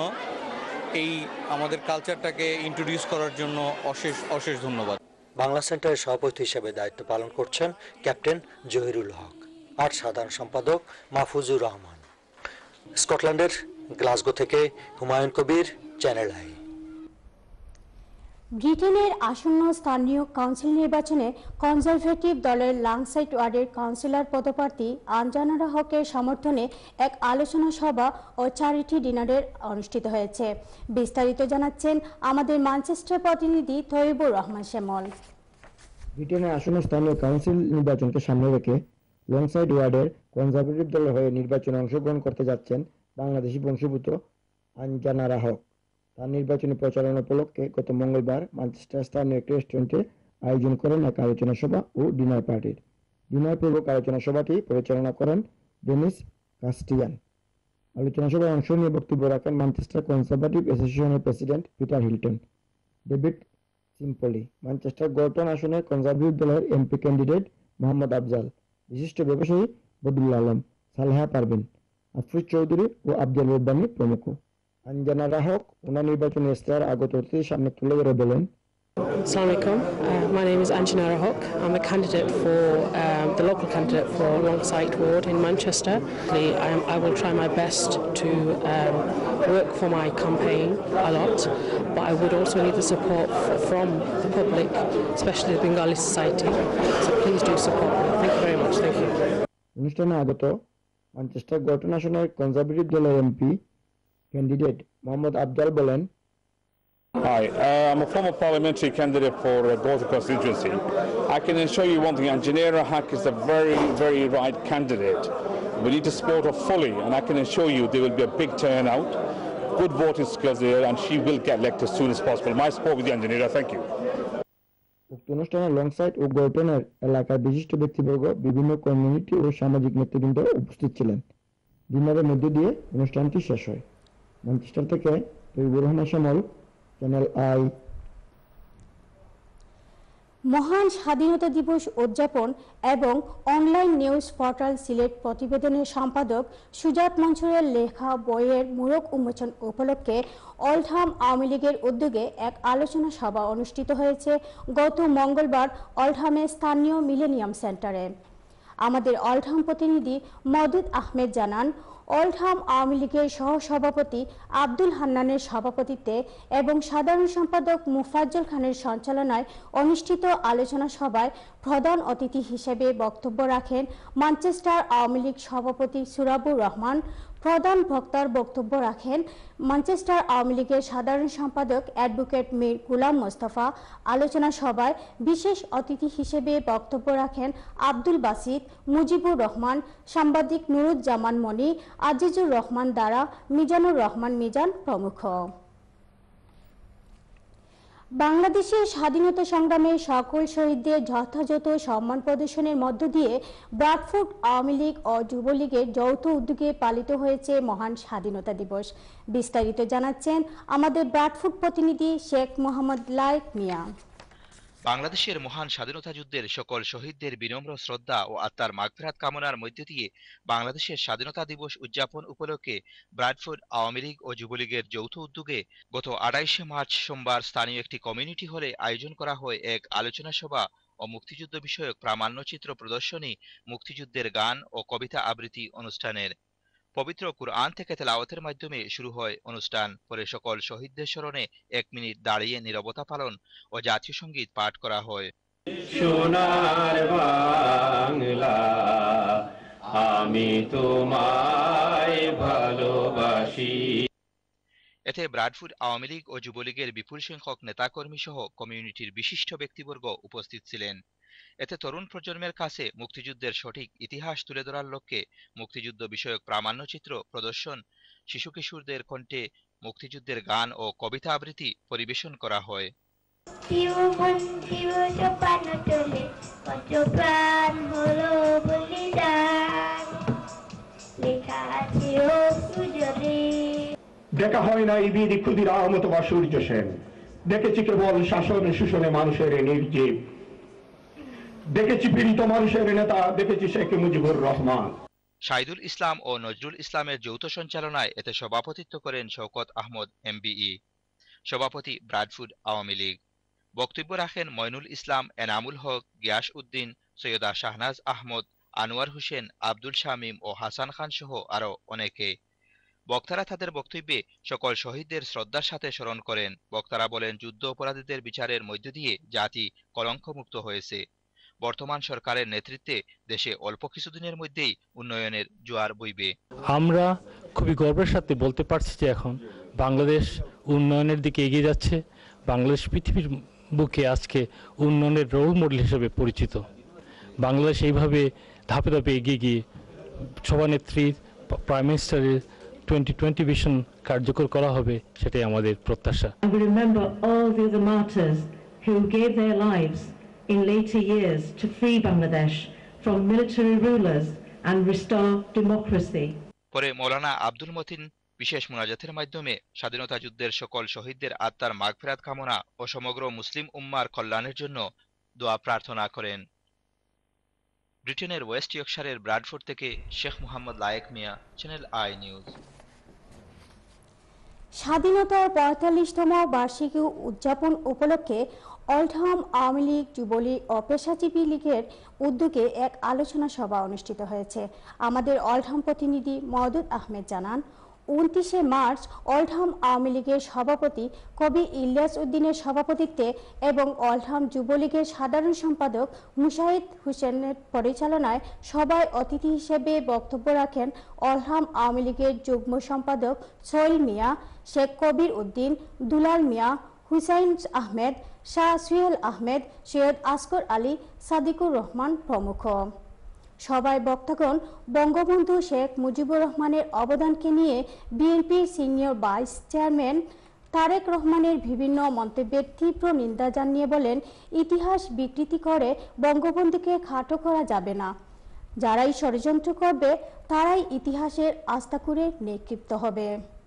এই আমাদের কালচারটাকে ইন্ট্রোডিউস করার জন্য অশেষ অশেষ ধন্যবাদ। বাংলা সেন্টারের সভাপতি হিসেবে দায়িত্ব পালন করছেন ক্যাপ্টেন জহিরুল হক আর সাধারণ সম্পাদক মাহফুজুর রহমান। স্কটল্যান্ডের গ্লাসগো থেকে হুমায়ুন কবির, চ্যানেল আই। ব্রিটেনের আসন্ন স্থানীয় কাউন্সিল নির্বাচনে কনজারভেটিভ দলের লাংসাইড ওয়ার্ডের কাউন্সিলর পদপ্রার্থী আঞ্জানারা হকের সমর্থনে এক আলোচনা সভা ও চ্যারিটি ডিনারের অনুষ্ঠিত হয়েছে। বিস্তারিত জানাচ্ছেন আমাদের ম্যানচেস্টার প্রতিনিধি তৈবুর রহমান শ্যামল। ব্রিটেনের আসন্ন স্থানীয় কাউন্সিল নির্বাচনকে সামনে রেখে লংসাইড ওয়ার্ডের কনজারভেটিভ দলের হয়ে নির্বাচনে অংশগ্রহণ করতে যাচ্ছেন বাংলাদেশি বংশোদ্ভূত আঞ্জানারা হক। তার নির্বাচনী প্রচারণা উপলক্ষে গত মঙ্গলবার ম্যানচেস্টার স্থানীয় একটি রেস্টুরেন্টে আয়োজন করেন এক আলোচনা সভা ও ডিনার পার্টির। ডিনার পূর্বক আলোচনা সভাটি পরিচালনা করেন ডেনিস কাস্টিয়ান। আলোচনা সভায় অংশ নিয়ে বক্তব্য রাখেন ম্যানচেস্টার কনজারভেটিভ অ্যাসোসিয়েশনের president Peter Hilton. David Simply, Manchester Gorton আসনের কনজারভেটিভ দলের এমপি ক্যান্ডিডেট মোহাম্মদ আফজাল, বিশিষ্ট ব্যবসায়ী বদরুল আলম, সালেহা পারভিন, আফরিদ চৌধুরী ও আফজাল রব্বানী প্রমুখ। আঞ্জানারা হক ওনার নির্বাচনী ইশতেহার আগত অতিথির সামনে তুলে ধরে বলেন, Assalamu alaikum. Uh, my name is Anjanara Hock. I'm a candidate for um, the local candidate for Longsight Ward in Manchester. I, am, I will try my best to um, work for my campaign a lot, but I would also need the support f- from the public, especially the Bengali society. So please do support me. Thank you very much. Thank you. অনুষ্ঠানে আগত Manchester গঠন আসনের Conservative দলের MP candidate Mohammad Afzal বলেন, Hi, uh, I'm a former parliamentary candidate for uh, Gotha constituency. I can assure you one thing, Anjanera Haq is a very, very right candidate. We need to support her fully, and I can assure you there will be a big turnout, good voting skills there, and she will get elected as soon as possible. My support with you, Anjanera. Thank you. উক্ত অনুষ্ঠানে লংসাইড ও গর্টনের এলাকার বিশিষ্ট ব্যক্তিবর্গ, বিভিন্ন community ও সামাজিক নেতৃবৃন্দ উপস্থিত ছিলেন। ডিনারের মধ্য দিয়ে অনুষ্ঠানটি শেষ হয়। ম্যানচেস্টার থেকে তৈবুর রহমান শ্যামল, চ্যানেল আই। মহান স্বাধীনতা দিবস উদযাপন এবং অনলাইন নিউজ পোর্টাল সিলেট প্রতিবেদনের সম্পাদক সুজাত মনসুরের লেখা বইয়ের মূরক উন্মোচন উপলক্ষে অলথাম আওয়ামী লীগের উদ্যোগে এক আলোচনা সভা অনুষ্ঠিত হয়েছে গত মঙ্গলবার অলথামের স্থানীয় মিলেনিয়াম সেন্টারে। আমাদের অলথাম প্রতিনিধি মদুদ আহমেদ জানান, অলথাম আওয়ামী লীগের সহসভাপতি আব্দুল হান্নানের সভাপতিত্বে এবং সাধারণ সম্পাদক মুফাজ্জল খানের সঞ্চালনায় অনুষ্ঠিত আলোচনা সভায় প্রধান অতিথি হিসেবে বক্তব্য রাখেন ম্যানচেস্টার আওয়ামী লীগ সভাপতি সুরাবুর রহমান। প্রধান বক্তার বক্তব্য রাখেন ম্যানচেস্টার আওয়ামী লীগের সাধারণ সম্পাদক অ্যাডভোকেট মীর গুলাম মোস্তফা। আলোচনা সভায় বিশেষ অতিথি হিসেবে বক্তব্য রাখেন আব্দুল বাসিত, মুজিবুর রহমান, সাংবাদিক নুরুজ্জামান মনি, আজিজুর রহমান দারা, মিজানুর রহমান মিজান প্রমুখ। বাংলাদেশের স্বাধীনতা সংগ্রামে সকল শহীদদের যথাযথ সম্মান প্রদর্শনের মধ্য দিয়ে ব্রাডফোর্ড আওয়ামী লীগ ও যুবলীগের যৌথ উদ্যোগে পালিত হয়েছে মহান স্বাধীনতা দিবস। বিস্তারিত জানাচ্ছেন আমাদের ব্রাডফোর্ড প্রতিনিধি শেখ মোহাম্মদ লায়েক মিয়া। বাংলাদেশের মহান স্বাধীনতা যুদ্ধের সকল শহীদদের বিনম্র শ্রদ্ধা ও আত্মার মাগফিরাত কামনার মধ্য দিয়ে বাংলাদেশের স্বাধীনতা দিবস উদযাপন উপলক্ষে ব্রাডফোর্ড আওয়ামী লীগ ও যুবলীগের যৌথ উদ্যোগে গত আঠাইশে মার্চ সোমবার স্থানীয় একটি কমিউনিটি হলে আয়োজন করা হয় এক আলোচনা সভা ও মুক্তিযুদ্ধ বিষয়ক প্রামাণ্যচিত্র প্রদর্শনী, মুক্তিযুদ্ধের গান ও কবিতা আবৃত্তি অনুষ্ঠানের। পবিত্র কুরআন থেকে তেলাওয়াতের মাধ্যমে শুরু হয় অনুষ্ঠান। পরে সকল শহীদদের স্মরণে এক মিনিট দাঁড়িয়ে নীরবতা পালন ও জাতীয় সঙ্গীত পাঠ করা হয়। সোনার বাংলা আমি তোমায় ভালোবাসি। এতে ব্রাডফোর্ড আওয়ামী লীগ ও যুবলীগের বিপুল সংখ্যক নেতাকর্মী সহ কমিউনিটির বিশিষ্ট ব্যক্তিবর্গ উপস্থিত ছিলেন। এতে তরুণ প্রজন্মের কাছে মুক্তিযুদ্ধের সঠিক ইতিহাস তুলে ধরার লক্ষ্যে মুক্তিযুদ্ধ বিষয়ক প্রামাণ্যচিত্র প্রদর্শন, শিশু কিশোরদের কণ্ঠে মুক্তিযুদ্ধের গান ও কবিতা আবৃত্তি পরিবেশন করা হয়। দেখা হয় না ইবির ক্ষুদিরাম অথবা সূর্য সেন, দেখেছি কেবল শাসন শোষণে মানুষের নির্জীব, দেখেছি পীড়িত মানুষের নেতা, দেখেছি শেখ মুজিবুর রহমান। শাহিদুল ইসলাম ও নজরুল ইসলামের যৌথ সঞ্চালনায় এতে সভাপতিত্ব করেন শওকত আহমদ এমবিই, সভাপতি ব্রাডফোর্ড আওয়ামী লীগ। বক্তব্য রাখেন ময়নুল ইসলাম, এনামুল হক, গিয়াস উদ্দিন, সৈয়দা শাহনাজ আহমদ, আনোয়ার হোসেন, আব্দুল শামীম ও হাসান খান সহ আরো অনেকে। বক্তারা তাদের বক্তব্যে সকল শহীদদের শ্রদ্ধার সাথে স্মরণ করেন। বক্তারা বলেন, যুদ্ধ অপরাধীদের বিচারের মধ্য দিয়ে জাতি কলঙ্কমুক্ত হয়েছে। বর্তমান সরকারের নেতৃত্বে দেশে অল্প কিছুদিনের মধ্যেই উন্নয়নের জোয়ার বইবে। আমরা খুবই গর্বের সাথে বলতে পারছি যে এখন বাংলাদেশ উন্নয়নের দিকে এগিয়ে যাচ্ছে। বাংলাদেশ পৃথিবীর বুকে আজকে উন্নয়নের রোল মডেল হিসেবে পরিচিত। বাংলাদেশ এইভাবে ধাপে ধাপে এগিয়ে গিয়ে সভানেত্রীর, প্রাইম মিনিস্টারের টোয়েন্টি টোয়েন্টি ভিশন কার্যকর করা হবে, সেটাই আমাদের প্রত্যাশা। We remember all the other martyrs who gave their lives in later years to free Bangladesh from military rulers and restore democracy. পরে মৌলানা আব্দুল মতিন বিশেষ মুনাজাতের মাধ্যমে স্বাধীনতা যুদ্ধের সকল শহীদদের আত্মার মাগফিরাত কামনা ও সমগ্র মুসলিম উম্মার কল্যাণের জন্য দোয়া প্রার্থনা করেন। ব্রিটেনের ওয়েস্ট ইয়র্কশায়ারের ব্রাডফোর্ড থেকে Sheikh Mohammad Layek Mia, channel I news. স্বাধীনতার পঁয়তাল্লিশতম বার্ষিকী উদযাপন উপলক্ষে অলঠাম আওয়ামী লীগ, যুবলীগ ও পেশাজীবী লীগের উদ্যোগে এক আলোচনা সভা অনুষ্ঠিত হয়েছে। আমাদের অলঠাম প্রতিনিধি মওদুদ আহমেদ জানান, উনত্রিশে মার্চ অলঠাম আওয়ামী লীগের সভাপতি কবি ইলিয়াস উদ্দিনের সভাপতিত্বে এবং অলঠাম যুবলীগের সাধারণ সম্পাদক মুশাহিদ হোসেনের পরিচালনায় সভায় অতিথি হিসেবে বক্তব্য রাখেন অলঠাম আওয়ামী লীগের যুগ্ম সম্পাদক সোহেল মিয়া, শেখ কবির উদ্দিন, দুলাল মিয়া, হুসাইন আহমেদ, শাহ সুহেল আহমেদ, সৈয়দ আসগর আলী, সাদিকুর রহমান প্রমুখ। সভায় বক্তাগণ বঙ্গবন্ধু শেখ মুজিবুর রহমানের অবদানকে নিয়ে বিএনপির সিনিয়র ভাইস চেয়ারম্যান তারেক রহমানের বিভিন্ন মন্তব্যের তীব্র নিন্দা জানিয়ে বলেন, ইতিহাস বিকৃতি করে বঙ্গবন্ধুকে খাটো করা যাবে না। যারাই ষড়যন্ত্র করবে তারাই ইতিহাসের আস্তাকুড়ে নিক্ষিপ্ত হবে।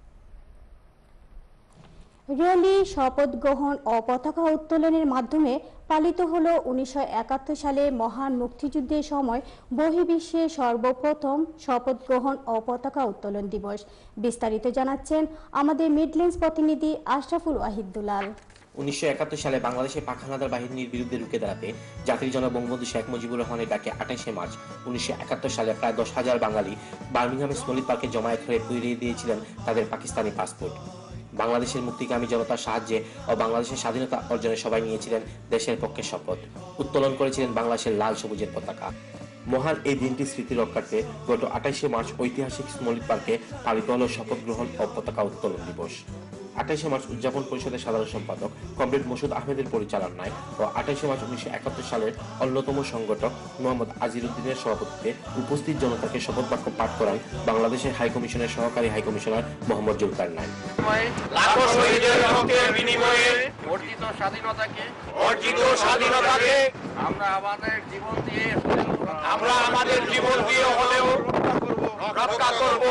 র্যালি, শপথ গ্রহণ ও পতাকা উত্তোলনের মাধ্যমে পালিত হল উনিশশো একাত্তর সালে মহান মুক্তিযুদ্ধের সময় বহির্বিশ্বে সর্বপ্রথম শপথ গ্রহণ ও পতাকা উত্তোলন দিবস। বিস্তারিত জানাচ্ছেন আমাদের মিডল্যান্ডস প্রতিনিধি আশরাফুল ওয়াহিদ দুলাল। উনিশশো একাত্তর সালে বাংলাদেশের পাক হানাদার বাহিনীর বিরুদ্ধে রুখে দাঁড়াতে জাতির জনক বঙ্গবন্ধু শেখ মুজিবুর রহমানের ডাকে আঠাশে মার্চ উনিশশো একাত্তর সালে প্রায় দশ হাজার বাঙালি বার্মিংহাম স্মৃতি পার্কে জমায়েত হয়ে পুড়িয়ে দিয়েছিলেন তাদের পাকিস্তানি পাসপোর্ট। বাংলাদেশের মুক্তিকামী জনতার সাহায্যে ও বাংলাদেশের স্বাধীনতা অর্জনে সবাই নিয়েছিলেন দেশের পক্ষে শপথ, উত্তোলন করেছিলেন বাংলাদেশের লাল সবুজের পতাকা। মহান এই দিনটি স্মৃতি রক্ষার্থে গত আঠাশে মার্চ ঐতিহাসিক স্মৃতি পার্কে পালিত হল শপথ গ্রহণ ও পতাকা উত্তোলন দিবস। আঠাশে মার্চ উদযাপন পরিষদের সাধারণ সম্পাদক কমরেড মসুদ আহমেদের পরিচালনায় ও আঠাশে মার্চ উনিশশো একাত্তর সালের অন্যতম সংগঠক মোহাম্মদ আজিরুদ্দিনের সভাপতিত্বে উপস্থিত জনতাকে শপথ বাক্য পাঠ করান বাংলাদেশের হাই কমিশনের সহকারী হাই কমিশনার মোহাম্মদ জুলকার নাইন। লাখো শহীদের রক্তের বিনিময়ে অর্জিত স্বাধীনতাকে অর্জিত স্বাধীনতাকে আমরা আমাদের জীবন দিয়ে আমরা আমাদের জীবন দিয়ে হলেও রক্ষা করব।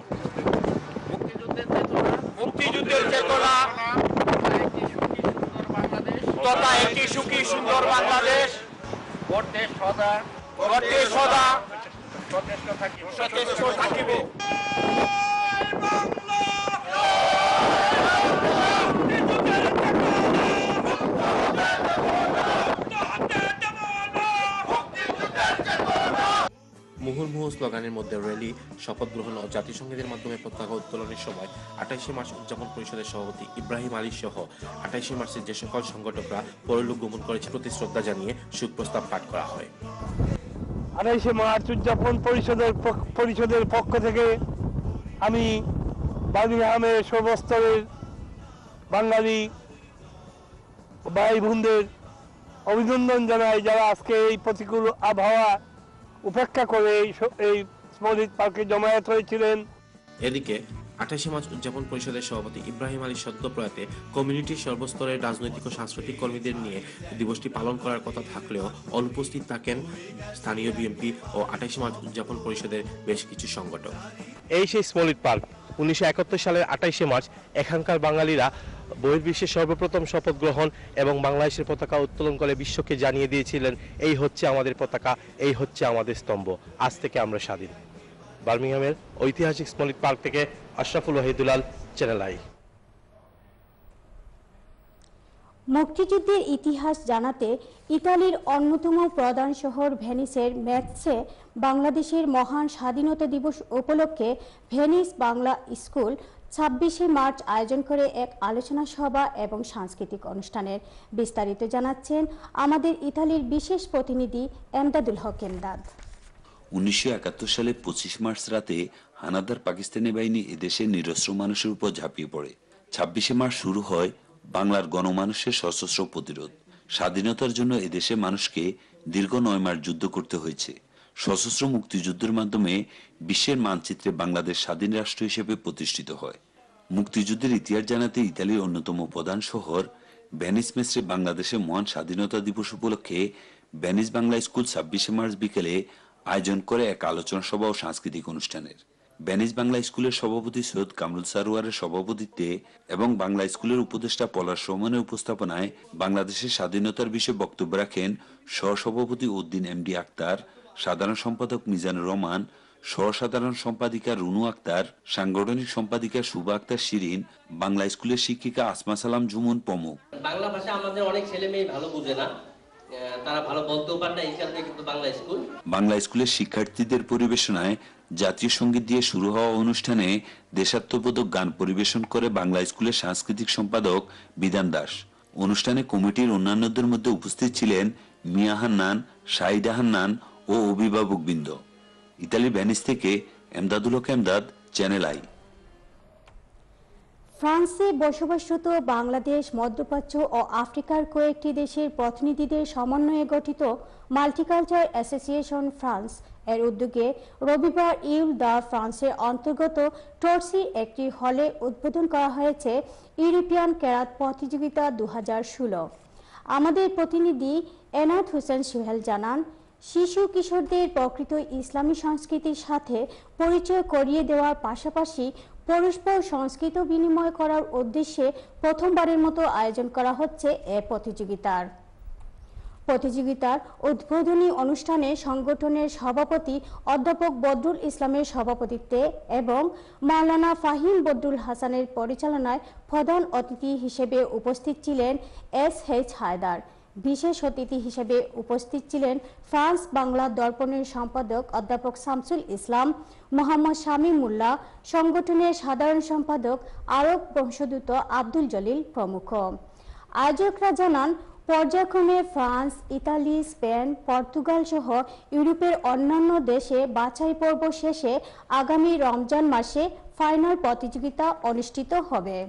মুক্তিযুদ্ধের চেতনা তথা একটি সুখী সুন্দর বাংলাদেশ গড়তে সদা গড়তে সদা সচেষ্ট থাকিব সচেষ্ট থাকিব। মুহুর্মুহু স্লোগানের মধ্যে র্যালি, শপথ গ্রহণ ও জাতিসংগীতের মাধ্যমে পতাকা উত্তোলনের সময় আঠাইশে মার্চ উদযাপন পরিষদের সভাপতি ইব্রাহিম আলী সহ আঠাইশে মার্চের যে সকল সংগঠকরা পরলোক গমন করেছে প্রতি শ্রদ্ধা জানিয়ে শোক প্রস্তাব পাঠ করা হয়। আঠাইশে মার্চ উদযাপন পরিষদের পরিষদের পক্ষ থেকে আমি বার্মিংহামের সর্বস্তরের বাঙালি ভাই বোনদের অভিনন্দন জানাই, যারা আজকে এই প্রতিকূল আবহাওয়া উপেক্ষা করে এই স্মৃতি পার্কে জমায়েত হয়েছিলেন। এদিকে আঠাশে মার্চ উদযাপন পরিষদের সভাপতি ইব্রাহিম আলী সদ্য প্রয়াতে কমিউনিটির সর্বস্তরের রাজনৈতিক ও সাংস্কৃতিক কর্মীদের নিয়ে দিবসটি পালন করার কথা থাকলেও অনুপস্থিত থাকেন স্থানীয় বিএনপি ও আঠাশে মার্চ উদযাপন পরিষদের বেশ কিছু সংগঠক। এই সেই স্মৃতি পার্ক উনিশশো একাত্তর সালের আঠাইশে মার্চ এখানকার বাঙালিরা বহির্বিশ্বের সর্বপ্রথম শপথ গ্রহণ এবং বাংলাদেশের পতাকা উত্তোলন করে বিশ্বকে জানিয়ে দিয়েছিলেন, এই হচ্ছে আমাদের পতাকা, এই হচ্ছে আমাদের স্তম্ভ, আজ থেকে আমরা স্বাধীন। বার্মিংহামের ঐতিহাসিক স্মৃতি পার্ক থেকে আশরাফুল ওয়াহিদুলাল, চ্যানেল আই। মুক্তিযুদ্ধের ইতিহাস জানাতে ইতালির অন্যতম প্রধান শহর ভেনিসের মেৎসে বাংলাদেশের মহান স্বাধীনতা দিবস উপলক্ষে ভেনিস বাংলা স্কুল ছাব্বিশে মার্চ আয়োজন করে এক আলোচনা সভা এবং সাংস্কৃতিক অনুষ্ঠানের। বিস্তারিত জানাচ্ছেন আমাদের ইতালির বিশেষ প্রতিনিধি এমদাদুল হক এমদাদ। উনিশশো একাত্তর সালে পঁচিশ মার্চ রাতে হানাদার পাকিস্তানি বাহিনী এদেশে নিরস্ত্র মানুষের উপর ঝাঁপিয়ে পড়ে। ছাব্বিশে মার্চ শুরু হয় বাংলার গণমানুষের সশস্ত্র প্রতিরোধ। স্বাধীনতার জন্য এদেশে মানুষকে দীর্ঘ নয় মাস যুদ্ধ করতে হয়েছে। সশস্ত্র মুক্তিযুদ্ধের মাধ্যমে বিশ্বের মানচিত্রে বাংলাদেশ স্বাধীন রাষ্ট্র হিসেবে প্রতিষ্ঠিত হয়। মুক্তিযুদ্ধের ইতিহাস জানাতে ইতালির অন্যতম প্রধান শহর ভেনিস মেসে বাংলাদেশের মহান স্বাধীনতা দিবস উপলক্ষে ভেনিস বাংলা স্কুল ছাব্বিশে মার্চ বিকেলে আয়োজন করে এক আলোচনা সভা ও সাংস্কৃতিক অনুষ্ঠানের। ভেনিস বাংলা স্কুলের সভাপতি সৈয়দ কামরুল সারোয়ারের সভাপতিত্বে এবং বাংলা স্কুলের উপদেষ্টা পলাশ রহমানের উপস্থাপনায় বাংলাদেশের স্বাধীনতার বিষয়ে বক্তব্য রাখেন সহসভাপতি উদ্দিন এমডি আক্তার, সাধারণ সম্পাদক মিজানুর রহমান, সহসাধারণ সম্পাদিকা রুনু আক্তার, সাংগঠনিক সম্পাদিকা শুভা আক্তার শিরিন, বাংলা স্কুলের শিক্ষিকা আসমা সালাম জুমন প্রমুখ। বাংলা ভাষা আমাদের অনেক ছেলে মেয়ে ভালো বুঝে না, তারা ভালো বলতেও পারে না, এই কারণে কিন্তু বাংলা স্কুল বাংলা স্কুলের শিক্ষার্থীদের পরিবেশনায় জাতীয় সঙ্গীত দিয়ে শুরু হওয়া অনুষ্ঠানে দেশাত্মবোধক গান পরিবেশন করে বাংলা স্কুলের সাংস্কৃতিক সম্পাদক বিধান দাস। অনুষ্ঠানে কমিটির অন্যান্যদের মধ্যে উপস্থিত ছিলেন মিয়া হান্নান, শাহিদা হান্নান ও অভিভাবকবৃন্দ। ইতালির ভেনিস থেকে এমদাদুল হক এমদাদ, চ্যানেল আই। ফ্রান্সে বসবাসরত বাংলাদেশ, মধ্যপ্রাচ্য ও আফ্রিকার কয়েকটি দেশের প্রতিনিধিদের সমন্বয়ে গঠিত মাল্টিকালচার অ্যাসোসিয়েশন ফ্রান্স এর উদ্যোগে রবিবার ইউল দ্য ফ্রান্সের অন্তর্গত টর্সির একটি হলে উদ্বোধন করা হয়েছে ইউরোপিয়ান ক্যারাত প্রতিযোগিতা দু হাজার ষোলো। আমাদের প্রতিনিধি এনায়েত হোসেন সোহেল জানান, শিশু কিশোরদের প্রকৃত ইসলামী সংস্কৃতির সাথে পরিচয় করিয়ে দেওয়ার পাশাপাশি পরস্পর সংস্কৃত বিনিময় করার উদ্দেশ্যে প্রথমবারের মতো আয়োজন করা হচ্ছে এ প্রতিযোগিতার প্রতিযোগিতার উদ্বোধনী অনুষ্ঠানে সংগঠনের সভাপতি অধ্যাপক বদরুল ইসলামের সভাপতিত্বে এবং মাওলানা ফাহিম বদরুল হাসানের পরিচালনায় প্রধান অতিথি হিসেবে উপস্থিত ছিলেন এস এইচ হায়দার। বিশেষ অতিথি হিসেবে উপস্থিত ছিলেন ফ্রান্স বাংলা দর্পণের সম্পাদক অধ্যাপক শামসুল ইসলাম, মোহাম্মদ শামীম মোল্লা, সংগঠনের সাধারণ সম্পাদক আরব বংশোদ্ভূত আব্দুল জলিল প্রমুখ। আয়োজকরা জানান, পর্যায়ক্রমে ফ্রান্স, ইতালি, স্পেন, পর্তুগাল সহ ইউরোপের অন্যান্য দেশে বাছাই পর্ব শেষে আগামী রমজান মাসে ফাইনাল প্রতিযোগিতা অনুষ্ঠিত হবে।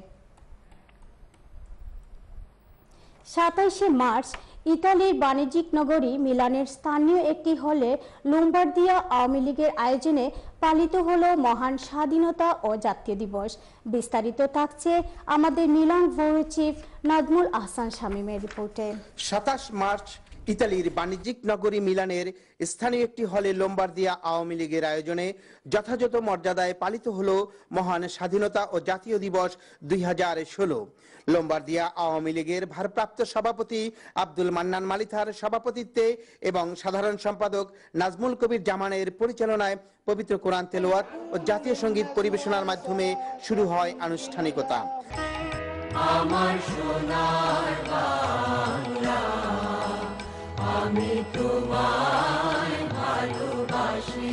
সাতাইশে মার্চ ইতালির বাণিজ্যিক নগরী মিলানের স্থানীয় একটি হলে লোম্বার্দিয়া আওয়ামী লীগের আয়োজনে পালিত হল মহান স্বাধীনতা ও জাতীয় দিবস। বিস্তারিত থাকছে আমাদের Milan bureau chief Nazmul Ahsan শামীমের রিপোর্টে। সাতাশ মার্চ ইতালির বাণিজ্যিক নগরী মিলানের স্থানীয় একটি হলে লোম্বার্দিয়া আওয়ামী লীগের আয়োজনে যথাযথ মর্যাদায় পালিত হল মহান স্বাধীনতা ও জাতীয় দিবস দুই হাজার ষোলো। লোম্বার্দিয়া আওয়ামী লীগের ভারপ্রাপ্ত সভাপতি আব্দুল মান্নান মালিথার সভাপতিত্বে এবং সাধারণ সম্পাদক নাজমুল কবির জামানের পরিচালনায় পবিত্র কোরআন তেলাওয়াত ও জাতীয় সঙ্গীত পরিবেশনার মাধ্যমে শুরু হয় আনুষ্ঠানিকতা। আমার সোনার বাংলা, আমি তোমায় ভালোবাসি।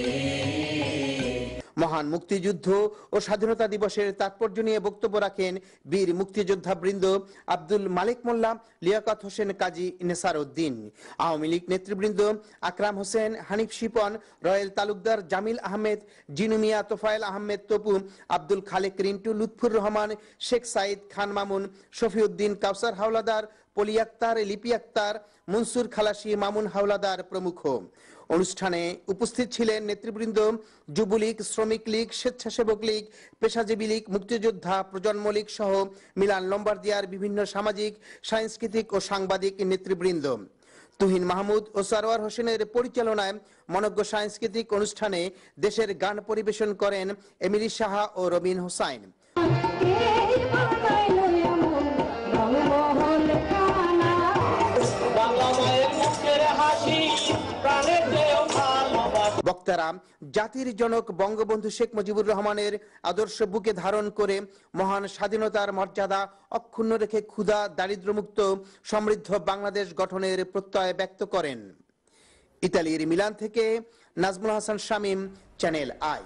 মহান মুক্তিযুদ্ধ ও স্বাধীনতা দিবসের তাৎপর্য নিয়ে বক্তব্য রাখেন বীর মুক্তিযোদ্ধা বৃন্দ আব্দুল মালিক মোল্লা, লিয়াকত হোসেন কাজী, নেসার উদ্দিন। আওয়ামী লীগ নেতৃবৃন্দ আকরাম হোসেন, হানিফ শিপন, রয়েল তালুকদার, জামিল আহমেদ, জিনু মিয়া, তোফায়েল আহমেদ তপু, আব্দুল খালেক রিন্টু, লুৎফুর রহমান, শেখ সাইদ খান মামুন, শফিউদ্দিন, কাউসার হাওলাদার, পলি আক্তার, লিপি আক্তার, মনসুর খালাসি, মামুন হাওলাদার প্রমুখ। অনুষ্ঠানে উপস্থিত ছিলেন নেতৃবৃন্দ যুবলীগ, শ্রমিক লীগ, স্বেচ্ছাসেবক লীগ, পেশাজীবী লীগ, মুক্তিযোদ্ধা, প্রজন্ম লীগ সহ মিলান লোম্বার্দিয়ার বিভিন্ন সামাজিক, সাংস্কৃতিক ও সাংবাদিক নেতৃবৃন্দ। তুহিন মাহমুদ ও সারোয়ার হোসেনের পরিচালনায় মনজ্ঞ সাংস্কৃতিক অনুষ্ঠানে দেশের গান পরিবেশন করেন এমিলি সাহা ও রবিন হোসাইন। বক্তারা জাতির জনক বঙ্গবন্ধু শেখ মুজিবুর রহমানের আদর্শ বুকে ধারণ করে মহান স্বাধীনতার মর্যাদা অক্ষুণ্ণ রেখে ক্ষুধা, দারিদ্র্যমুক্ত সমৃদ্ধ বাংলাদেশ গঠনের প্রত্যয় ব্যক্ত করেন। ইতালির মিলান থেকে Nazmul Hasan Shamim, channel I.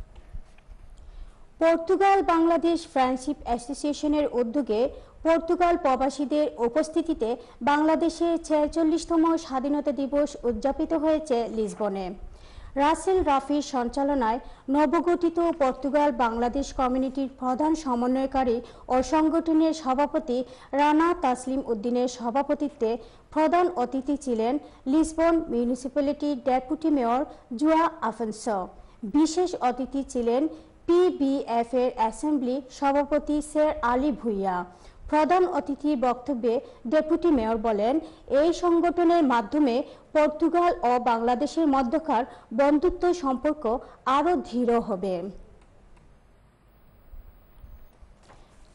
Portugal Bangladesh friendship অ্যাসোসিয়েশনের উদ্যোগে পর্তুগাল প্রবাসীদের উপস্থিতিতে বাংলাদেশের ছেচল্লিশতম স্বাধীনতা দিবস উদযাপিত হয়েছে লিসবনে। রাসেল রাফির সঞ্চালনায় নবগঠিত পর্তুগাল বাংলাদেশ কমিউনিটির প্রধান সমন্বয়কারী ও সংগঠনের সভাপতি রানা তাসলিম উদ্দিনের সভাপতিত্বে প্রধান অতিথি ছিলেন লিসবন মিউনিসিপ্যালিটির ডেপুটি মেয়র জুয়া আফেন্সো। বিশেষ অতিথি ছিলেন পিবিএফ এর অ্যাসেম্বলি সভাপতি স্যার আলী ভুইয়া। প্রধান অতিথির বক্তব্যে ডেপুটি মেয়র বলেন, এই সংগঠনের মাধ্যমে পর্তুগাল ও বাংলাদেশের মধ্যকার বন্ধুত্ব সম্পর্ক আরও দৃঢ় হবে।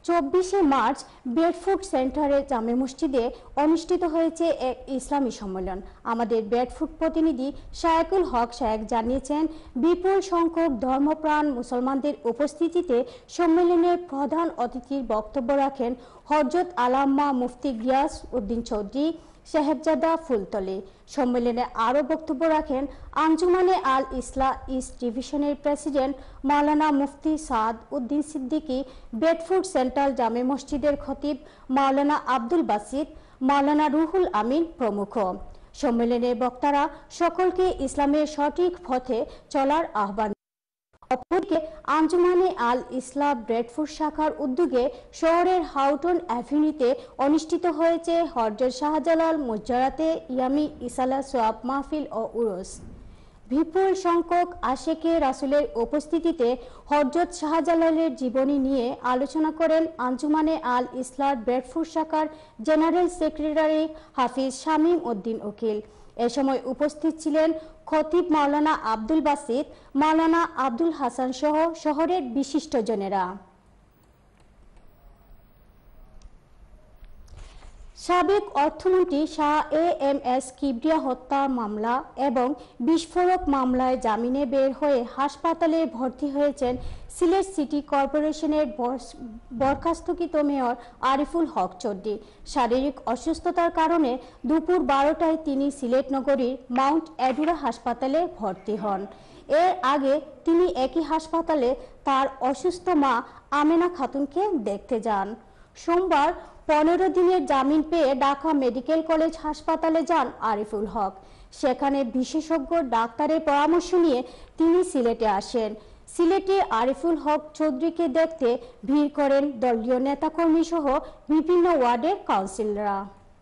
চব্বিশে মার্চ বেডফোর্ড সেন্টারে জামে মসজিদে অনুষ্ঠিত হয়েছে এক ইসলামী সম্মেলন। আমাদের বেডফোর্ড প্রতিনিধি শায়কুল হক শায়েক জানিয়েছেন, বিপুল সংখ্যক ধর্মপ্রাণ মুসলমানদের উপস্থিতিতে সম্মেলনের প্রধান অতিথির বক্তব্য রাখেন হযরত আল্লামা মুফতি গিয়াস উদ্দিন চৌধুরী সাহেবজাদা ফুলতলী। সম্মেলনে আরও বক্তব্য রাখেন আঞ্জুমানে আল ইসলাহ ইস্ট ডিভিশনের president Maulana Mufti Saad Uddin Siddiqui, Bedford central Jame মসজিদের খতিব মাওলানা আব্দুল বাসিত, মাওলানা রুহুল আমিন প্রমুখ। সম্মেলনে বক্তারা সকলকে ইসলামের সঠিক পথে চলার আহ্বান। অপরদিকে আঞ্জুমানে আল ইসলাম বেডফোর্ড শাখার উদ্যোগে শহরের হাউটন অ্যাভিনিউতে অনুষ্ঠিত হয়েছে হযরত শাহজালাল মুজারাতে ইয়ামি ইসালা সোয়াব মাহফিল ও উরুস। বিপুল সংখ্যক আশেকে রাসূলের উপস্থিতিতে হযরত শাহজালালের জীবনী নিয়ে আলোচনা করেন আঞ্জুমানে আল ইসলাম বেডফোর্ড শাখার জেনারেল সেক্রেটারি হাফিজ শামীম উদ্দিন উকিল। এ সময় উপস্থিত ছিলেন খতিব মাওলানা আব্দুল বাসিত, মাওলানা আব্দুল হাসান সহ শহরের বিশিষ্টজনেরা। সাবেক অর্থমন্ত্রী Shah A M S Kibria হত্যা মামলা এবং বিস্ফোরক মামলায় জামিনে বের হয়ে হাসপাতালে ভর্তি হয়েছেন সিলেট সিটি কর্পোরেশনের বরখাস্তকৃত মেয়র আরিফুল হক চৌধুরী। শারীরিক অসুস্থতার কারণে দুপুর বারোটায় তিনি সিলেট নগরীর মাউন্ট এডুরা হাসপাতালে ভর্তি হন। এর আগে তিনি একই হাসপাতালে তার অসুস্থ মা আমেনা খাতুনকে দেখতে যান। সোমবার পনেরো দিনের জামিন পেয়ে ঢাকা মেডিকেল কলেজ হাসপাতালে যান আরিফুল হক। সেখানে বিশেষজ্ঞ ডাক্তারের পরামর্শ নিয়ে তিনি সিলেটে আসেন। সিলেটে আরিফুল হক চৌধুরীকে দেখতে ভিড় করেন দলীয় নেতাকর্মী সহ বিভিন্ন ওয়ার্ডের কাউন্সিলররা।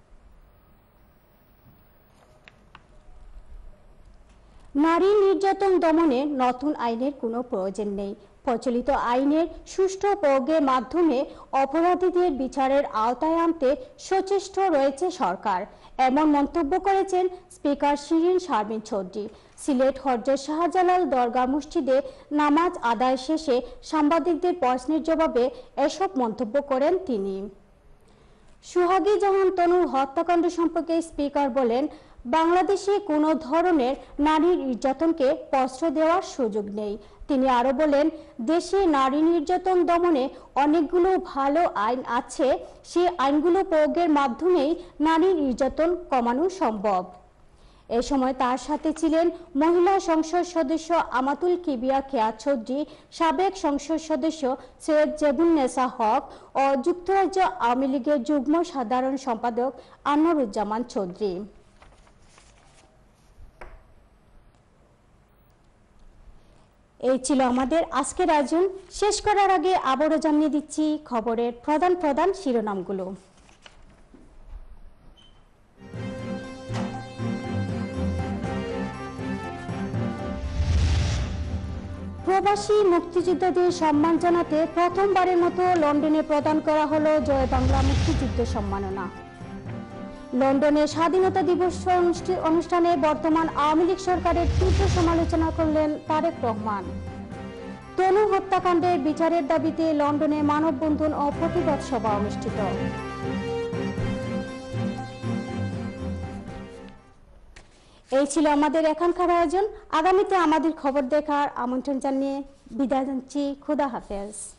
নারী নির্যাতন দমনে নতুন আইনের কোনো প্রয়োজন নেই। প্রচলিত আইনের সুষ্ঠু প্রয়োগের মাধ্যমে অপরাধীদের বিচারের আওতায় আনতে সচেষ্ট রয়েছে সরকার, এমন মন্তব্য করেছেন স্পিকার শিরিন শারমিন চৌধুরী। সিলেট হযরত শাহজালাল দরগা মসজিদে নামাজ আদায় শেষে সাংবাদিকদের প্রশ্নের জবাবে এসব মন্তব্য করেন তিনি। সুহাগী জাহান তনুর হত্যাকাণ্ড সম্পর্কে স্পিকার বলেন, বাংলাদেশে কোনো ধরনের নারী নির্যাতনকে প্রশ্রয় দেওয়ার সুযোগ নেই। তিনি আরো বলেন, দেশে নারী নির্যাতন দমনে অনেকগুলো ভালো আইন আছে, সেই আইনগুলো প্রয়োগের মাধ্যমেই নারী নির্যাতন কমানো সম্ভব। এ সময় তার সাথে ছিলেন মহিলা সংসদ সদস্য আমাতুল কিবিয়া কেয়া চৌধুরী, সাবেক সংসদ সদস্য সৈয়দ জেবুন্নেসা হক ও যুক্তরাজ্য আওয়ামী লীগের যুগ্ম সাধারণ সম্পাদক আনোয়ারুজ্জামান চৌধুরী। এই ছিল আমাদের আজকের আয়োজন। শেষ করার আগে আবারও জানিয়ে দিচ্ছি খবরের প্রধান প্রধান শিরোনামগুলো। প্রবাসী মুক্তিযোদ্ধাদের সম্মান জানাতে প্রথমবারের মতো লন্ডনে প্রদান করা হলো জয় বাংলা মুক্তিযুদ্ধ সম্মাননা। লন্ডনে স্বাধীনতা দিবস অনুষ্ঠানে বর্তমান আওয়ামী লীগ সরকারের তীব্র সমালোচনা করলেন তারেক রহমান। তনু হত্যাকাণ্ডের বিচারের দাবিতে লন্ডনে মানববন্ধন ও প্রতিবাদ সভা অনুষ্ঠিত। এই ছিল আমাদের এখানকার আয়োজন। আগামীতে আমাদের খবর দেখার আমন্ত্রণ জানিয়ে বিদায় জানাচ্ছি। খোদা হাফেজ।